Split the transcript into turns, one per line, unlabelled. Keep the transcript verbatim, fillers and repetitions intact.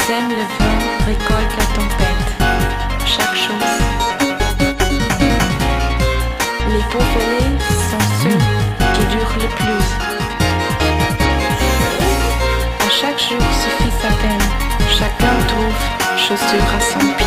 sèment le vent, récoltent la tempête. Chaque chose. Les pots fêlés sont ceux qui durent le plus. À chaque jour suffit sa peine. Chacun trouve chaussure à son pied.